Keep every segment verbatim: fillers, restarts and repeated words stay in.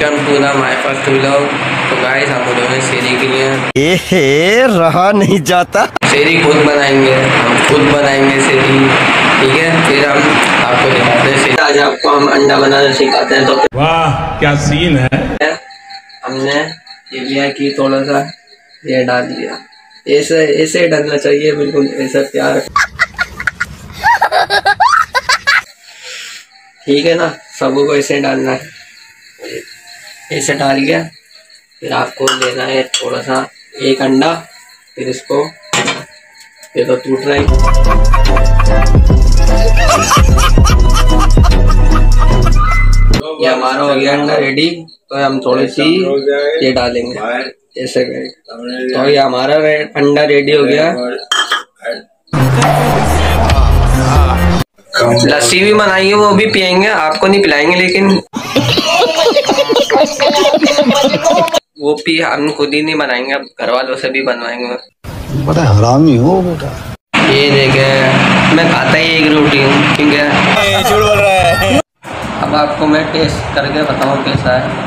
Welcome to the my first vlog. तो guys हम उन्होंने शेरी के लिए एहे रहा नहीं जाता। शेरी खुद बनाएंगे, हम खुद बनाएंगे शेरी, ठीक है। फिर हम आपको दिखाते हैं। आज आपको हम अंडा बनाना सिखाते हैं। तो वाह क्या सीन है। हमने ये लिया कि थोड़ा सा ये डाल दिया, ऐसे ऐसे डालना चाहिए, बिल्कुल ऐसा प्यार, ठीक है ना। सबको ऐसे डालना है, ऐसे डाल गया। फिर आपको लेना है थोड़ा सा एक अंडा, फिर इसको ये तो टूट रहा है। ये हमारा हो गया अंडा रेडी। तो हम थोड़ी सी ये डालेंगे ऐसे करके। तो ये हमारा अंडा रेडी हो गया। लस्सी भी बनाएंगे, वो भी पियेंगे, आपको नहीं पिलाएंगे, लेकिन वो पी हम खुद ही नहीं बनाएंगे, अब घर वालों से भी बनवाएंगे। बड़ा हरामी हो बेटा। ये देखे मैं खाता ही एक रोटी हूँ, ठीक है। झूठ बोल रहा है। अब आपको मैं टेस्ट करके बताऊँ कैसा है।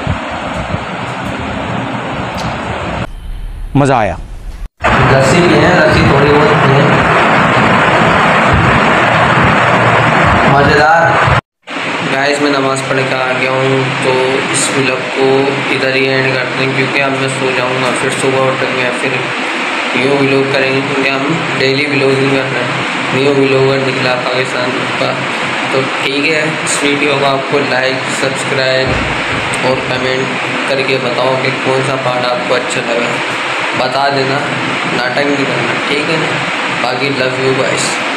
मजा आया। लस्सी भी है, लस्सी थोड़ी बहुत भी है, मज़ेदार। गाइस मैं नमाज़ पढ़ के आ गया हूँ, तो इस व्लॉग को इधर ही एंड करते हैं, क्योंकि अब मैं सो जाऊँगा, फिर सुबह उठेंगे, फिर न्यू व्लॉग करेंगे, क्योंकि हम डेली व्लॉगिंग कर रहे हैं। न्यू व्लॉगर निकला पाकिस्तान का। तो ठीक है, इस वीडियो को आपको लाइक, सब्सक्राइब और कमेंट करके बताओ कि कौन सा पार्ट आपको अच्छा लगा, बता देना, नाटक नहीं करना, ठीक है ना। बाकी लव यू गाइस।